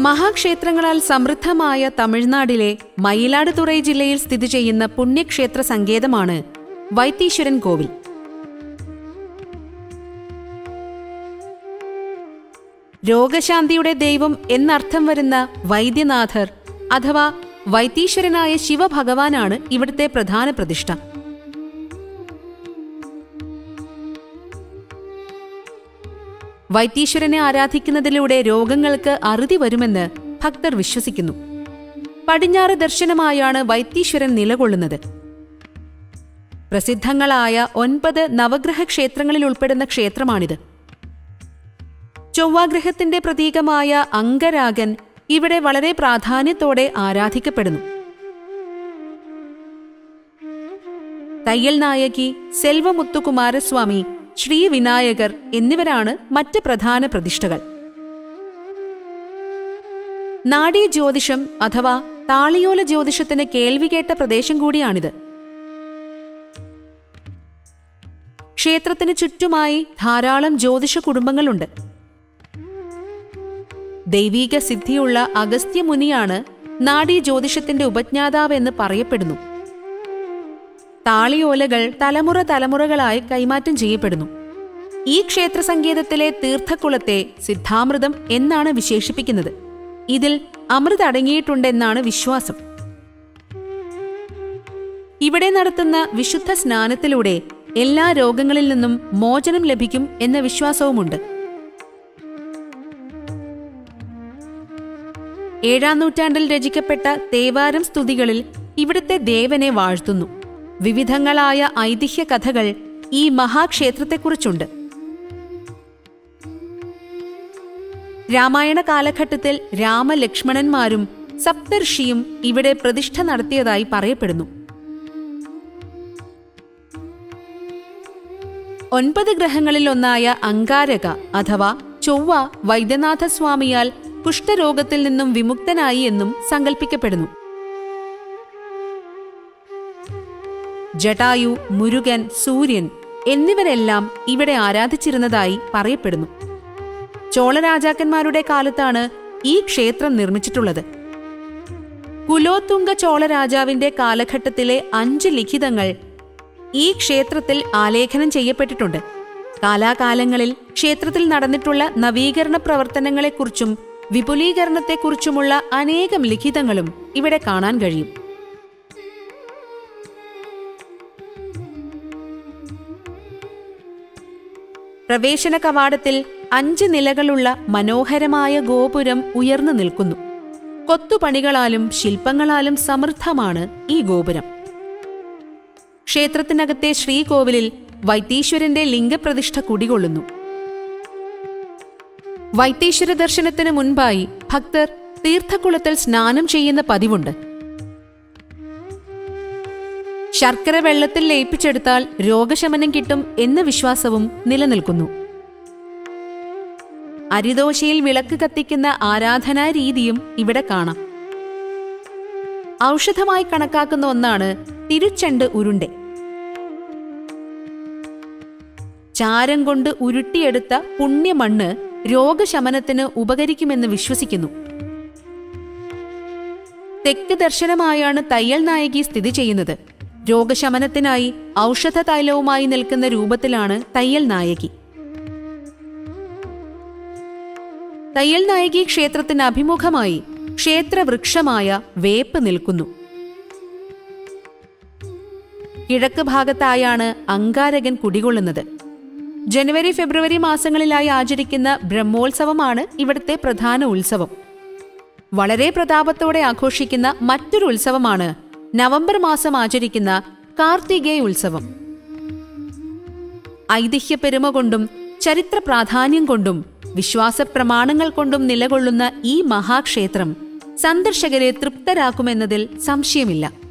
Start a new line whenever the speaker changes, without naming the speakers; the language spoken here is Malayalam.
മഹാക്ഷേത്രങ്ങളാൽ സമൃദ്ധമായ തമിഴ്നാടിലെ മയിലാടുതുറൈ ജില്ലയിൽ സ്ഥിതി ചെയ്യുന്ന പുണ്യക്ഷേത്ര സങ്കേതമാണ് വൈത്തീശ്വരൻ കോവിൽ. രോഗശാന്തിയുടെ ദൈവം എന്നർത്ഥം വരുന്ന വൈദ്യനാഥർ അഥവാ വൈത്തീശ്വരനായ ശിവഭഗവാനാണ് ഇവിടുത്തെ പ്രധാന പ്രതിഷ്ഠ. വൈത്തീശ്വരനെ ആരാധിക്കുന്നതിലൂടെ രോഗങ്ങൾക്ക് അറുതി വരുമെന്ന് ഭക്തർ വിശ്വസിക്കുന്നു. പടിഞ്ഞാറ് ദർശനമായാണ് വൈത്തീശ്വരൻ നിലകൊള്ളുന്നത്. പ്രസിദ്ധങ്ങളായ 9 നവഗ്രഹ ക്ഷേത്രങ്ങളിൽ ഉൾപ്പെടുന്ന ക്ഷേത്രമാണിത്. ചൊവ്വാഗ്രഹത്തിന്റെ പ്രതീകമായ അംഗരാഗൻ ഇവിടെ വളരെ പ്രാധാന്യത്തോടെ ആരാധിക്കപ്പെടുന്നു. തയ്യൽ നായകി, സെൽവമുത്തുകുമാരസ്വാമി, ശ്രീവിനായകർ എന്നിവരാണ് മറ്റ് പ്രധാന പ്രതിഷ്ഠകൾ. നാഡീ ജ്യോതിഷം അഥവാ താളിയോല ജ്യോതിഷത്തിന് കേൾവികേട്ട പ്രദേശം കൂടിയാണിത്. ക്ഷേത്രത്തിന് ചുറ്റുമായി ധാരാളം ജ്യോതിഷ കുടുംബങ്ങളുണ്ട്. ദൈവീക സിദ്ധിയുള്ള അഗസ്ത്യമുനിയാണ് നാഡീ ജ്യോതിഷത്തിന്റെ ഉപജ്ഞാതാവെന്ന് പറയപ്പെടുന്നു. താളിയോലകൾ തലമുറകളായി കൈമാറ്റം ചെയ്യപ്പെടുന്നു. ഈ ക്ഷേത്ര സങ്കേതത്തിലെ തീർത്ഥക്കുളത്തെ സിദ്ധാമൃതം എന്നാണ് വിശേഷിപ്പിക്കുന്നത്. ഇതിൽ അമൃത് അടങ്ങിയിട്ടുണ്ടെന്നാണ് വിശ്വാസം. ഇവിടെ നടത്തുന്ന വിശുദ്ധ സ്നാനത്തിലൂടെ എല്ലാ രോഗങ്ങളിൽ നിന്നും മോചനം ലഭിക്കും എന്ന വിശ്വാസവുമുണ്ട്. 7-ാം നൂറ്റാണ്ടിൽ രചിക്കപ്പെട്ട തേവാരം സ്തുതികളിൽ ഇവിടുത്തെ ദേവനെ വാഴ്ത്തുന്നു. വിവിധങ്ങളായ ഐതിഹ്യ കഥകൾ ഈ മഹാക്ഷേത്രത്തെക്കുറിച്ചുണ്ട്. രാമായണ കാലഘട്ടത്തിൽ രാമലക്ഷ്മണന്മാരും സപ്തർഷിയും ഇവിടെ പ്രതിഷ്ഠ നടത്തിയതായി പറയപ്പെടുന്നു. 9 ഗ്രഹങ്ങളിൽ ഒന്നായ അങ്കാരക അഥവാ ചൊവ്വ വൈദ്യനാഥസ്വാമിയാൽ കുഷ്ഠരോഗത്തിൽ നിന്നും വിമുക്തനായി എന്നും സങ്കല്പിക്കപ്പെടുന്നു. ജടായു, മുരുകൻ, സൂര്യൻ എന്നിവരെല്ലാം ഇവിടെ ആരാധിച്ചിരുന്നതായി പറയപ്പെടുന്നു. ചോളരാജാക്കന്മാരുടെ കാലത്താണ് ഈ ക്ഷേത്രം നിർമ്മിച്ചിട്ടുള്ളത്. കുലോത്തുംഗ ചോളരാജാവിന്റെ കാലഘട്ടത്തിലെ 5 ലിഖിതങ്ങൾ ഈ ക്ഷേത്രത്തിൽ ആലേഖനം ചെയ്യപ്പെട്ടിട്ടുണ്ട്. കാലാകാലങ്ങളിൽ ക്ഷേത്രത്തിൽ നടന്നിട്ടുള്ള നവീകരണ പ്രവർത്തനങ്ങളെക്കുറിച്ചും വിപുലീകരണത്തെക്കുറിച്ചുമുള്ള അനേകം ലിഖിതങ്ങളും ഇവിടെ കാണാൻ കഴിയും. പ്രവേശന കവാടത്തിൽ 5 നിലകളുള്ള മനോഹരമായ ഗോപുരം ഉയർന്നു നിൽക്കുന്നു. കൊത്തുപണികളാലും ശില്പങ്ങളാലും സമൃദ്ധമാണ് ഈ ഗോപുരം. ക്ഷേത്രത്തിനകത്തെ ശ്രീകോവിലിൽ വൈത്തീശ്വരന്റെ ലിംഗപ്രതിഷ്ഠ കുടികൊള്ളുന്നു. വൈത്തീശ്വര ദർശനത്തിന് മുൻപായി ഭക്തർ തീർത്ഥക്കുളത്തിൽ സ്നാനം ചെയ്യുന്ന പതിവുണ്ട്. ശർക്കര വെള്ളത്തിൽ ലയിപ്പിച്ചെടുത്താൽ രോഗശമനം കിട്ടും എന്ന വിശ്വാസവും നിലനിൽക്കുന്നു. അരിദോശയിൽ വിളക്ക് കത്തിക്കുന്ന ആരാധനാ രീതിയും ഇവിടെ കാണാം. ഔഷധമായി കണക്കാക്കുന്ന ഒന്നാണ് തിരുച്ചെണ്ട് ഉരുണ്ടെ. ചാരം കൊണ്ട് ഉരുട്ടിയെടുത്ത പുണ്യമണ്ണ് രോഗശമനത്തിന് ഉപകരിക്കുമെന്ന് വിശ്വസിക്കുന്നു. തെക്ക് ദർശനമായാണ് തയ്യൽ നായകി സ്ഥിതി ചെയ്യുന്നത്. രോഗശമനത്തിനായി ഔഷധ തൈലവുമായി നിൽക്കുന്ന രൂപത്തിലാണ് തയ്യൽ നായകി. തയ്യൽ നായകി ക്ഷേത്രത്തിന് അഭിമുഖമായി ക്ഷേത്രവൃക്ഷമായ വേപ്പ് നിൽക്കുന്നു. കിഴക്ക് ഭാഗത്തായാണ് അങ്കാരകൻ കുടികൊള്ളുന്നത്. ജനുവരി, ഫെബ്രുവരി മാസങ്ങളിലായി ആചരിക്കുന്ന ബ്രഹ്മോത്സവമാണ് ഇവിടുത്തെ പ്രധാന ഉത്സവം. വളരെ പ്രതാപത്തോടെ ആഘോഷിക്കുന്ന മറ്റൊരു ഉത്സവമാണ് നവംബർ മാസം ആചരിക്കുന്ന കാർത്തികേയ ഉത്സവം. ഐതിഹ്യ പെരുമ കൊണ്ടും ചരിത്ര പ്രാധാന്യം കൊണ്ടും വിശ്വാസപ്രമാണങ്ങൾ കൊണ്ടും നിലകൊള്ളുന്ന ഈ മഹാക്ഷേത്രം സന്ദർശകരെ തൃപ്തരാക്കുമെന്നതിൽ സംശയമില്ല.